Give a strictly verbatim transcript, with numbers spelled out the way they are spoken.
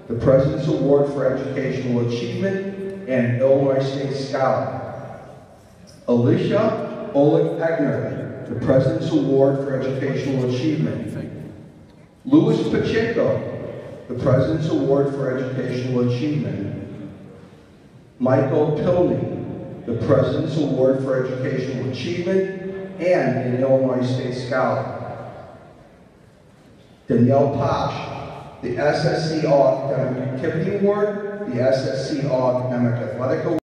the President's Award for Educational Achievement, and Illinois State Scholar. Alicia Oleg Egner, the President's Award for Educational Achievement. Louis Pacheco, the President's Award for Educational Achievement. Michael Pilney, the President's Award for Educational Achievement and an Illinois State Scholar. Danielle Posh, the S S C All Academic Activity Award, the S S C All Academic Athletic Award,